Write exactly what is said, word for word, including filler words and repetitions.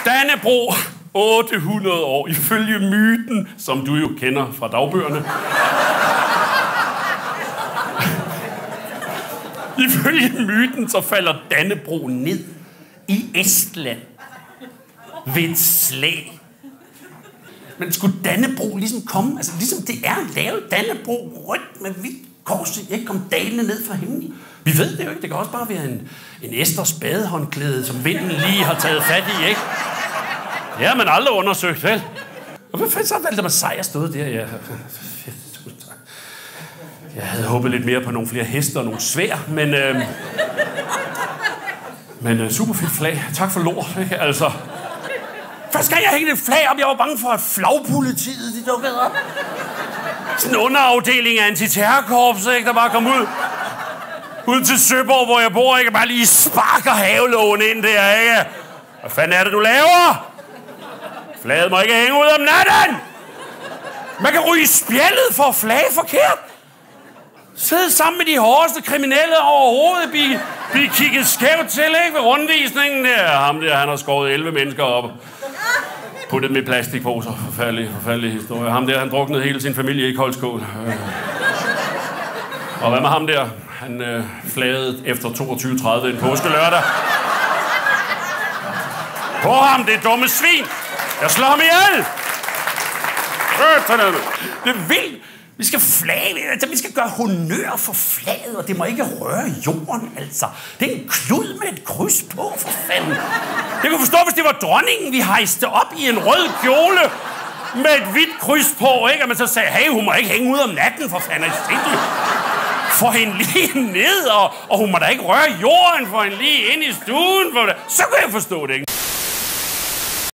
Dannebrog, otte hundrede år, ifølge myten, som du jo kender fra dagbøgerne. Ifølge myten, så falder Dannebrog ned i Estland ved et slag. Men skulle Dannebrog ligesom komme, altså ligesom det er lavet, Dannebrog rødt med hvidt kors, ikke kom dalende ned fra himlen? Vi ved det jo ikke, det kan også bare være en, en Esters badehåndklæde, som vinden lige har taget fat i, ikke? Det har man aldrig undersøgt, vel? Og hvad fanden så valgte man sejr stået der? Ja. Jeg havde håbet lidt mere på nogle flere heste og nogle svær, men... Øh, men øh, super fedt flag. Tak for lort, ikke? Altså... Først skal jeg hænge et flag op. Jeg var bange for, at flagpolitiet, de dukkede op. Sådan en underafdeling af antiterrorkorpset, ikke? Der bare kom ud. Ud til Søborg, hvor jeg bor, ikke? Bare lige sparker havelågen ind der, ikke? Hvad fanden er det, du laver? Flaget må ikke hænge ud om natten! Man kan ryge i spjældet for at flage forkert. Sidde sammen med de hårdeste kriminelle overhovedet, blive, blive kigget skævt til, ikke? Ved rundvisningen der. Ham der, han har skåret elleve mennesker op. Puttet med plastikposer. Forfærdelig, forfærdelig historie. Ham der, han druknede hele sin familie i koldskål. Og hvad med ham der? Han øh, flagede efter toogtyve tredive en påskelørdag. På ham, det dumme svin! Jeg slår ham ihjel! Det er vildt! Vi skal flage, altså vi skal gøre honør for flaget, og det må ikke røre jorden, altså. Det er en klud med et kryds på, for fanden. Jeg kunne forstå, hvis det var dronningen, vi hejste op i en rød kjole med et hvidt kryds på, ikke? Og man så sagde, hey, hun må ikke hænge ud om natten, for fanden. Få hende lige ned, og, og hun må da ikke røre jorden, for hende lige ind i stuen. For det. Så kunne jeg forstå det, ikke?